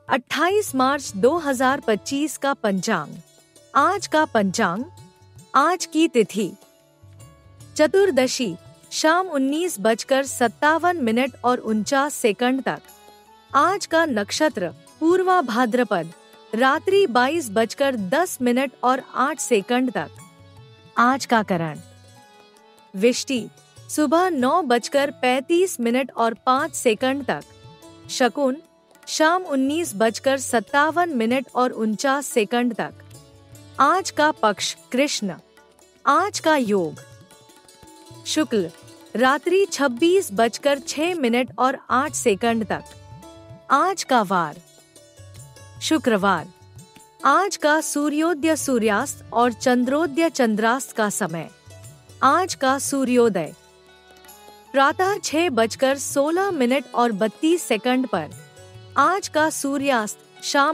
28 मार्च 2025 का पंचांग। आज का पंचांग, आज की तिथि चतुर्दशी, शाम 19:57 और 49 तक। आज का नक्षत्र पूर्वा भाद्रपद, रात्रि 22:10 और 8 तक। आज का करण विष्टि, सुबह 9:35 और 5 तक। शकुन, शाम 19:57 और 49 तक। आज का पक्ष कृष्ण। आज का योग शुक्ल, रात्रि 26:06 और 8 तक। आज का वार शुक्रवार। आज का सूर्योदय सूर्यास्त और चंद्रोदय चंद्रास्त का समय। आज का सूर्योदय प्रातः 6:16 और 32 पर। आज का सूर्यास्त शाम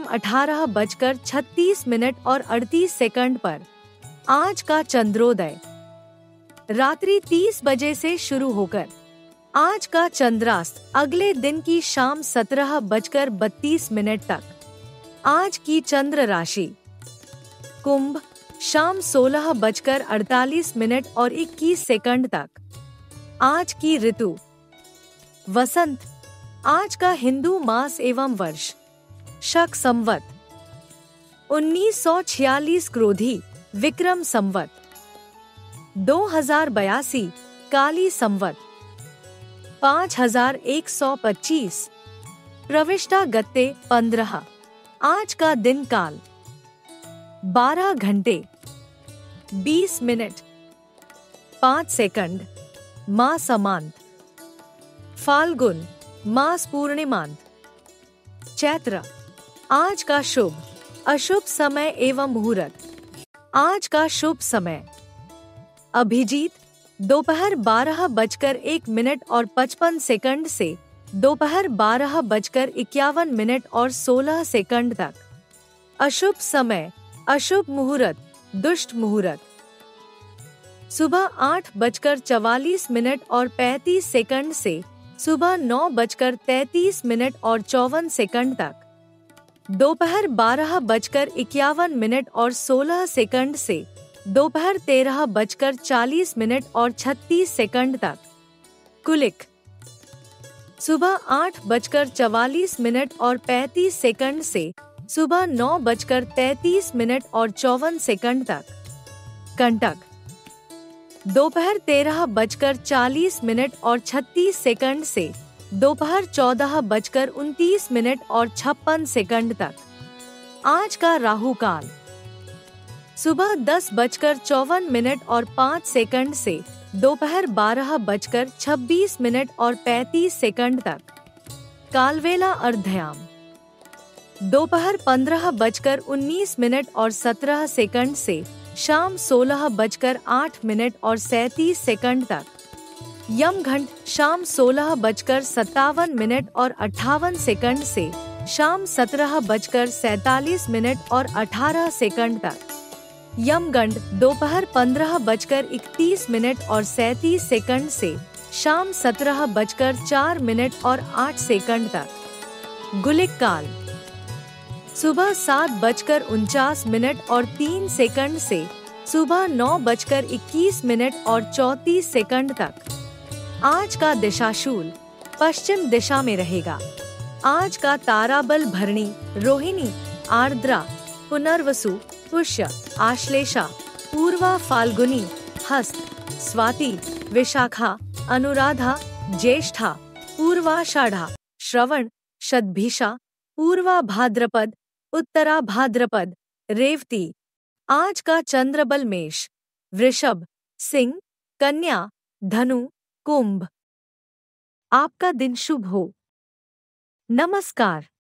18:36 और 38 पर। आज का चंद्रोदय रात्रि 30 बजे से शुरू होकर आज का चंद्रास्त अगले दिन की शाम 17:32 तक। आज की चंद्र राशि कुंभ, शाम 16:48 और 21 तक। आज की ऋतु वसंत। आज का हिंदू मास एवं वर्ष शक संवत 1946 क्रोधी विक्रम संवत 2082 काली संवत 5125 प्रविष्टा गत्ते 15। आज का दिन काल 12 घंटे 20 मिनट 5 सेकंड। मास अमांत फाल्गुन, मास पूर्णिमांत चैत्र। आज का शुभ अशुभ समय एवं मुहूर्त। आज का शुभ समय अभिजीत, दोपहर 12:01 और 55 से दोपहर 12:51 और 16 तक। अशुभ समय अशुभ मुहूर्त, दुष्ट मुहूर्त सुबह 8:44 और 35 से सुबह 9:33 और 54 तक। दोपहर 12:51 और 16 से दोपहर 13:40 और 36 तक। कुलिक सुबह 8:44 और 35 से सुबह 9:33 और 54 तक। कंटक दोपहर 13:40 और 36 से दोपहर 14:29 और 56 तक। आज का राहु काल सुबह 10:54 और 5 से दोपहर 12:26 और 35 तक। कालवेला अर्धयाम दोपहर 15:19 और 17 से शाम 16:08 और 37 तक। यमघंट शाम 16:57 और 58 से शाम 17:47 और 18 तक। यमगंड दोपहर 15:31 और 37 से शाम 17:04 और 8 तक। गुलिक काल सुबह 7:49 और 3 से सुबह 9:21 और 34 तक। आज का दिशाशूल पश्चिम दिशा में रहेगा। आज का ताराबल भरणी, रोहिणी, आर्द्रा, पुनर्वसु, पुष्य, आश्लेषा, पूर्वा, फाल्गुनी, हस्त, स्वाति, विशाखा, अनुराधा, ज्येष्ठा, पूर्वाषाढ़ा, श्रवण, शतभिषा, पूर्वा भाद्रपद, उत्तरा भाद्रपद, रेवती। आज का चंद्रबल मेष, वृषभ, सिंह, कन्या, धनु, कुंभ। आपका दिन शुभ हो। नमस्कार।